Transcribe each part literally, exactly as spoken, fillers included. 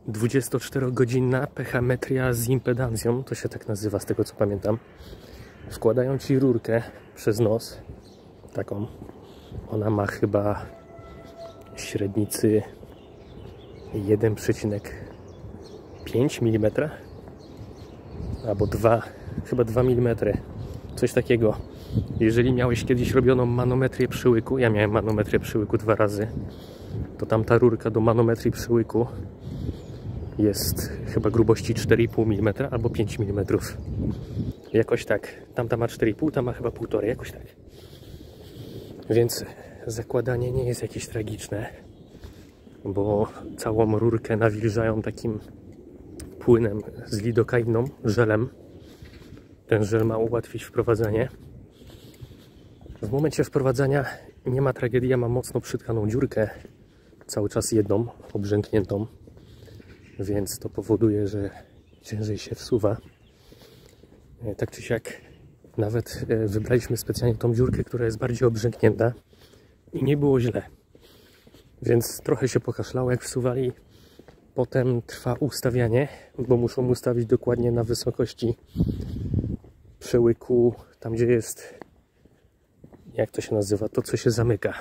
dwudziestoczterogodzinna pechametria z impedancją, to się tak nazywa z tego co pamiętam. Wkładają ci rurkę przez nos, taką, ona ma chyba średnicy jeden przecinek pięć milimetra albo dwa, chyba dwa milimetry, coś takiego. Jeżeli miałeś kiedyś robioną manometrię przyłyku, ja miałem manometrię przyłyku dwa razy, to tamta rurka do manometrii przyłyku jest chyba grubości cztery i pół milimetra albo pięć milimetrów. Jakoś tak. Tamta ma cztery i pół, ta ma chyba półtorej, jakoś tak. Więc zakładanie nie jest jakieś tragiczne, bo całą rurkę nawilżają takim płynem z lidokainą, żelem. Ten żel ma ułatwić wprowadzenie. W momencie wprowadzania nie ma tragedii, ja mam mocno przytkaną dziurkę, cały czas jedną, obrzękniętą, więc to powoduje, że ciężej się wsuwa. Tak czy siak, nawet wybraliśmy specjalnie tą dziurkę, która jest bardziej obrzęknięta i nie było źle. Więc trochę się pokaszlało jak wsuwali. Potem trwa ustawianie, bo muszą ustawić dokładnie na wysokości przełyku, tam gdzie jest, jak to się nazywa, to co się zamyka.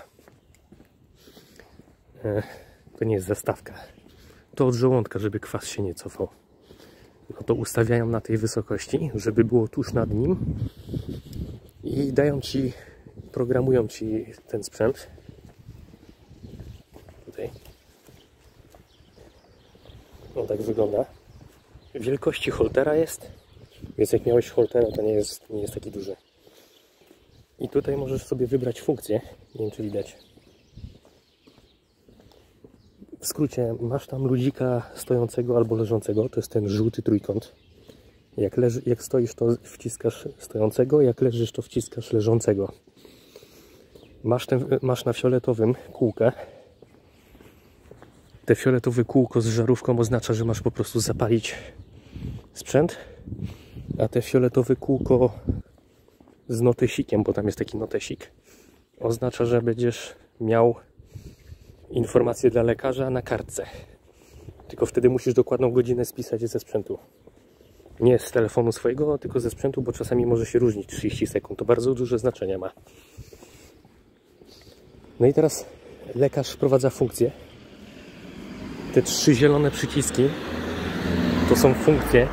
To nie jest zastawka. To od żołądka, żeby kwas się nie cofał. No to ustawiają na tej wysokości, żeby było tuż nad nim i dają ci, programują ci ten sprzęt. Tutaj. No tak wygląda. Wielkości holtera jest, więc jak miałeś holtera, to nie jest, nie jest taki duży. I tutaj możesz sobie wybrać funkcję, nie wiem czy widać. W skrócie, masz tam ludzika stojącego albo leżącego, to jest ten żółty trójkąt. Jak, leży, jak stoisz, to wciskasz stojącego, jak leżysz, to wciskasz leżącego. Masz, ten, masz na fioletowym kółkę. Te fioletowe kółko z żarówką oznacza, że masz po prostu zapalić sprzęt, a te fioletowe kółko z notesikiem, bo tam jest taki notesik, oznacza, że będziesz miał informacje dla lekarza na kartce. Tylko wtedy musisz dokładną godzinę spisać ze sprzętu. Nie z telefonu swojego, tylko ze sprzętu, bo czasami może się różnić trzydzieści sekund. To bardzo duże znaczenie ma. No i teraz lekarz wprowadza funkcję. Te trzy zielone przyciski to są funkcje.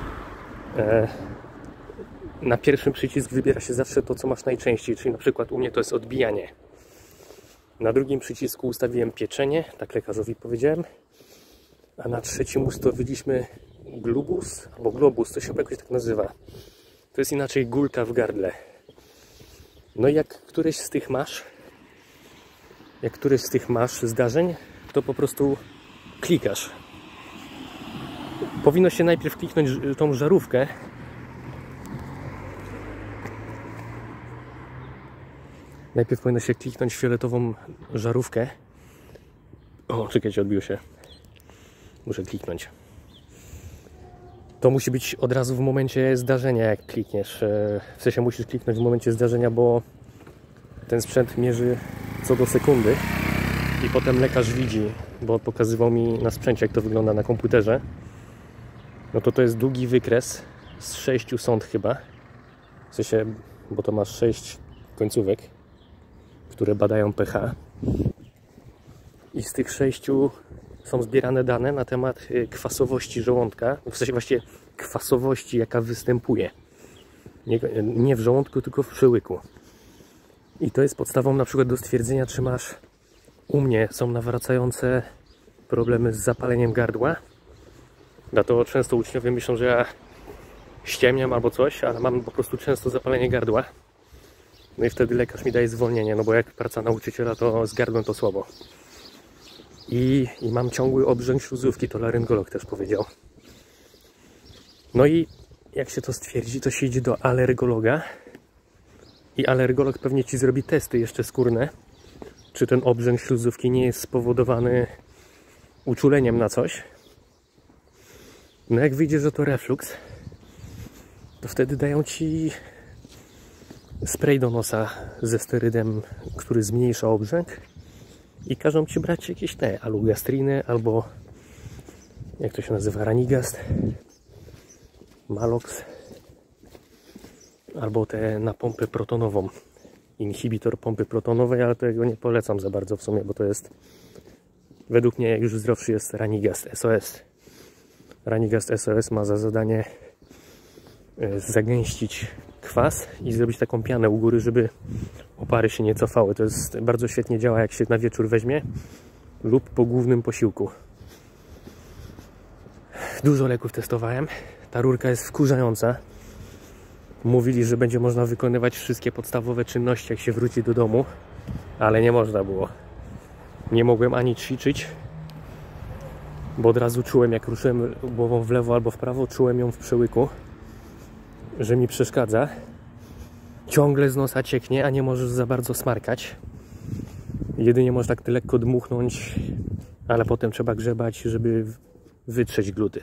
Na pierwszym przycisk wybiera się zawsze to, co masz najczęściej, czyli na przykład u mnie to jest odbijanie. Na drugim przycisku ustawiłem pieczenie, tak lekarzowi powiedziałem, a na trzecim ustawiliśmy globus, albo globus, to się jakoś tak nazywa. To jest inaczej gulka w gardle. No i jak któryś z tych masz, jak któryś z tych masz zdarzeń, to po prostu klikasz. Powinno się najpierw kliknąć tą żarówkę. Najpierw powinno się kliknąć fioletową żarówkę. O, czekajcie, odbiło się. Muszę kliknąć. To musi być od razu w momencie zdarzenia, jak klikniesz. W sensie musisz kliknąć w momencie zdarzenia, bo ten sprzęt mierzy co do sekundy. I potem lekarz widzi, bo pokazywał mi na sprzęcie, jak to wygląda na komputerze. No to to jest długi wykres z sześciu sond chyba. W sensie, bo to masz sześć końcówek, które badają pH. I z tych sześciu są zbierane dane na temat kwasowości żołądka. W sensie właściwie kwasowości, jaka występuje. Nie, nie w żołądku, tylko w przełyku. I to jest podstawą na przykład do stwierdzenia, czy masz... U mnie są nawracające problemy z zapaleniem gardła. Dlatego często uczniowie myślą, że ja ściemniam albo coś, ale mam po prostu często zapalenie gardła. No i wtedy lekarz mi daje zwolnienie, no bo jak praca nauczyciela, to z gardłem to słabo. I, i mam ciągły obrzęk śluzówki, to laryngolog też powiedział. No i jak się to stwierdzi, to się idzie do alergologa. I alergolog pewnie ci zrobi testy jeszcze skórne, czy ten obrzęk śluzówki nie jest spowodowany uczuleniem na coś. No jak wyjdzie, że to refluks, to wtedy dają ci spray do nosa ze sterydem, który zmniejsza obrzęk i każą ci brać jakieś te alugastriny albo jak to się nazywa, Ranigast, Malox, albo te na pompę protonową, inhibitor pompy protonowej, ale tego nie polecam za bardzo w sumie, bo to jest, według mnie już zdrowszy jest Ranigast S O S. Ranigast S O S ma za zadanie zagęścić kwas i zrobić taką pianę u góry, żeby opary się nie cofały. To jest bardzo świetnie działa, jak się na wieczór weźmie lub po głównym posiłku. Dużo leków testowałem. Ta rurka jest wkurzająca. Mówili, że będzie można wykonywać wszystkie podstawowe czynności, jak się wróci do domu, ale nie można było. Nie mogłem ani ćwiczyć, bo od razu czułem, jak ruszyłem głową w lewo albo w prawo, czułem ją w przełyku, że mi przeszkadza. Ciągle z nosa cieknie, a nie możesz za bardzo smarkać. Jedynie możesz tak lekko dmuchnąć, ale potem trzeba grzebać, żeby wytrzeć gluty.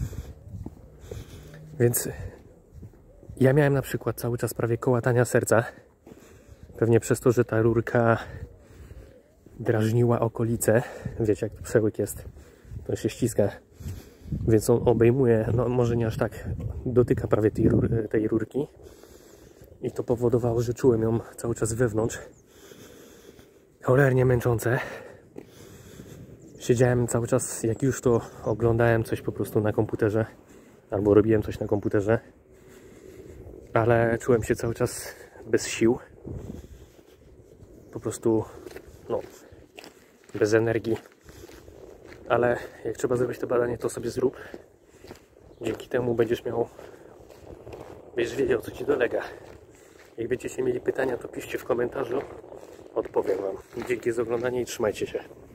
Więc ja miałem na przykład cały czas prawie kołatania serca. Pewnie przez to, że ta rurka drażniła okolice. Wiecie, jak to przełyk jest. To się ściska. Więc on obejmuje, no może nie aż tak, dotyka prawie tej, rur, tej rurki. I to powodowało, że czułem ją cały czas wewnątrz. Cholernie męczące. Siedziałem cały czas, jak już to oglądałem coś po prostu na komputerze. Albo robiłem coś na komputerze. Ale czułem się cały czas bez sił. Po prostu, no, bez energii. Ale jak trzeba zrobić to badanie, to sobie zrób. Dzięki temu będziesz miał, będziesz wiedział, co ci dolega. Jak będziecie mieli pytania, to piszcie w komentarzu. Odpowiem wam. Dzięki za oglądanie i trzymajcie się.